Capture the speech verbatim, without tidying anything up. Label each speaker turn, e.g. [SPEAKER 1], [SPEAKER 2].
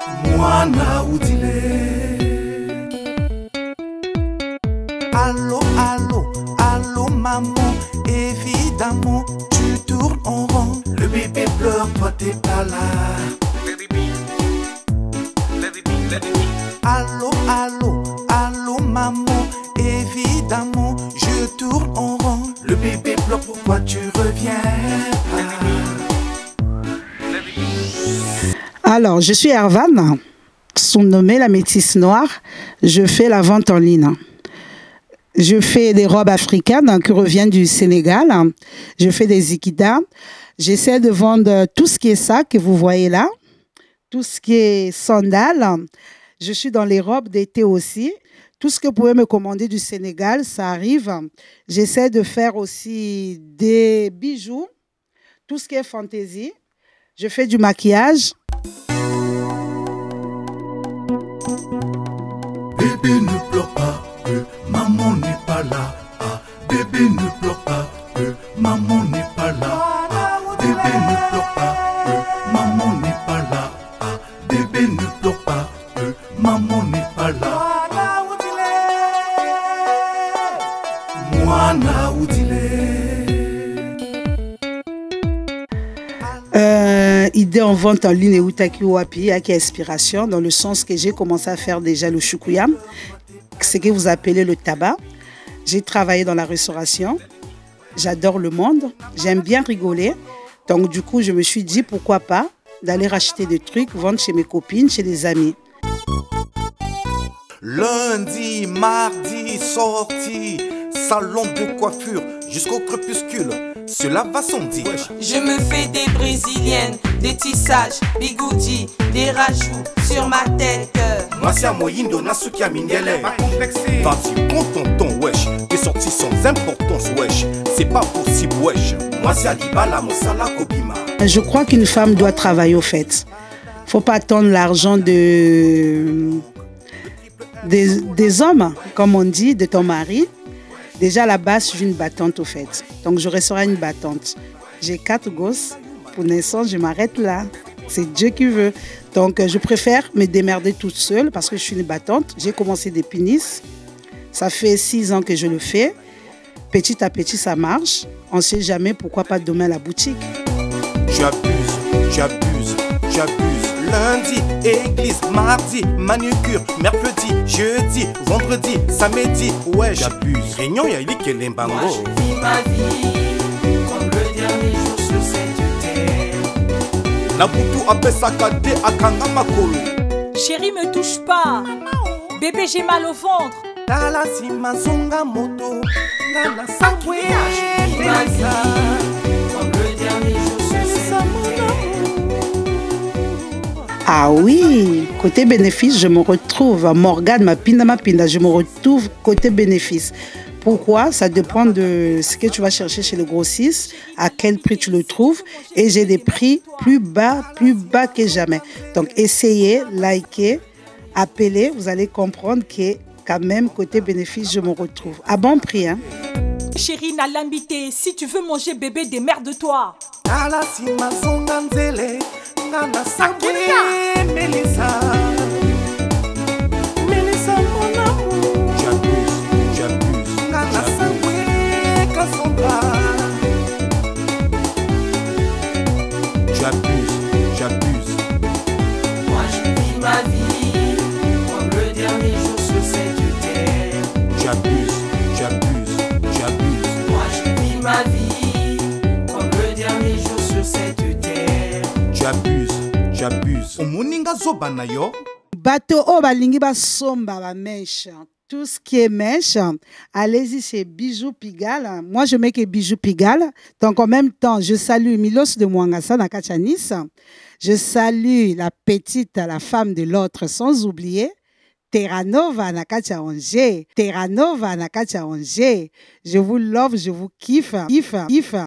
[SPEAKER 1] Mwana Oudile. Allô, allô, allô maman, évidemment tu tournes en rond. Le bébé pleure, toi t'es pas là. Allô, allô, allô maman, évidemment je tourne en rond. Le bébé pleure, pourquoi tu reviens pas?
[SPEAKER 2] Alors, je suis Hervane, surnommée la métisse noire. Je fais la vente en ligne. Je fais des robes africaines qui reviennent du Sénégal. Je fais des ikidas. J'essaie de vendre tout ce qui est ça que vous voyez là, tout ce qui est sandales. Je suis dans les robes d'été aussi. Tout ce que vous pouvez me commander du Sénégal, ça arrive. J'essaie de faire aussi des bijoux, tout ce qui est fantaisie. Je fais du maquillage.
[SPEAKER 1] Bébé ne pleure pas, euh, maman n'est pas là. Ah, bébé ne pleure pas, euh, maman n'est pas là. Ah, bébé ne pleure pas, euh, maman n'est pas là. Ah, bébé ne pleure pas, euh, maman n'est pas là. Mwana Oudile.
[SPEAKER 2] Euh, idée en vente en ligne et Utaki Wapi, qui est inspiration, dans le sens que j'ai commencé à faire déjà le choukouya, ce que vous appelez le tabac. J'ai travaillé dans la restauration. J'adore le monde. J'aime bien rigoler. Donc du coup, je me suis dit pourquoi pas d'aller racheter des trucs, vendre chez mes copines, chez des amis.
[SPEAKER 1] Lundi, mardi, sortie, salon de coiffure jusqu'au crépuscule. Cela va sans dire.
[SPEAKER 3] Je me fais des brésiliennes, des tissages, bigoudis, des rajouts sur ma tête.
[SPEAKER 1] Moi c'est à Moyindo, Nasuki à Mindele. Vas-y, content wesh. Tes sorties sans importance, wesh. C'est pas possible, wesh. Moi c'est à Libala, Mosala, Kobima.
[SPEAKER 2] Je crois qu'une femme doit travailler au fait. Faut pas attendre l'argent de... des, des hommes, comme on dit, de ton mari. Déjà, à la base, je suis une battante au fait. Donc, je resterai une battante. J'ai quatre gosses. Pour l'instant, je m'arrête là. C'est Dieu qui veut. Donc, je préfère me démerder toute seule parce que je suis une battante. J'ai commencé des pénis. Ça fait six ans que je le fais. Petit à petit, ça marche. On ne sait jamais pourquoi pas demain la boutique.
[SPEAKER 1] J'abuse, j'abuse, j'abuse. Lundi, église, mardi, manucure, mercredi, jeudi, vendredi, samedi, ouais, j'abuse. Réunion, y'a dit qu'elle est bango.
[SPEAKER 3] Moi, je vis ma vie comme le dernier jour sur cette terre.
[SPEAKER 1] Nabutu appelle sa kade akanga makolo.
[SPEAKER 4] Chérie, me touche pas. Bébé, j'ai mal au ventre.
[SPEAKER 1] Tala si mazonga moto, ngana sakwe.
[SPEAKER 3] Moi, je vis ma vie comme le dernier jour sur cette terre.
[SPEAKER 2] Ah oui, côté bénéfice, je me retrouve. Morgane, ma pinda, ma pinda, je me retrouve côté bénéfice. Pourquoi? Ça dépend de ce que tu vas chercher chez le grossiste, à quel prix tu le trouves. Et j'ai des prix plus bas, plus bas que jamais. Donc, essayez, likez, appelez. Vous allez comprendre que quand même, côté bénéfice, je me retrouve. À bon prix, hein?
[SPEAKER 4] Chérie, Nalambité, si tu veux manger bébé, démerde-toi.
[SPEAKER 1] Tala si mazonga nzele. Mélissa, Mélissa mon amour. J'abuse, j'abuse, j'abuse, j'abuse.
[SPEAKER 3] Moi je vis ma vie comme le dernier jour sur cette terre.
[SPEAKER 1] J'abuse, j'abuse, j'abuse.
[SPEAKER 3] Moi je vis ma vie comme le dernier jour sur cette terre.
[SPEAKER 1] J'abuse, j'abuse. Omuninga zoba na yo.
[SPEAKER 2] Bateau o balingi ba somba ba mèche. Tout ce qui est mèche, allez-y chez Bijoux Pigalle. Moi, je mets que Bijoux Pigalle. Donc, en même temps, je salue Milos de Mwangasa na Kachanis. Je salue la petite, la femme de l'autre, sans oublier Terranova na Kachaonje. Terranova na Kachaonje. Je vous love, je vous kiffe. Kiffe, kiffe.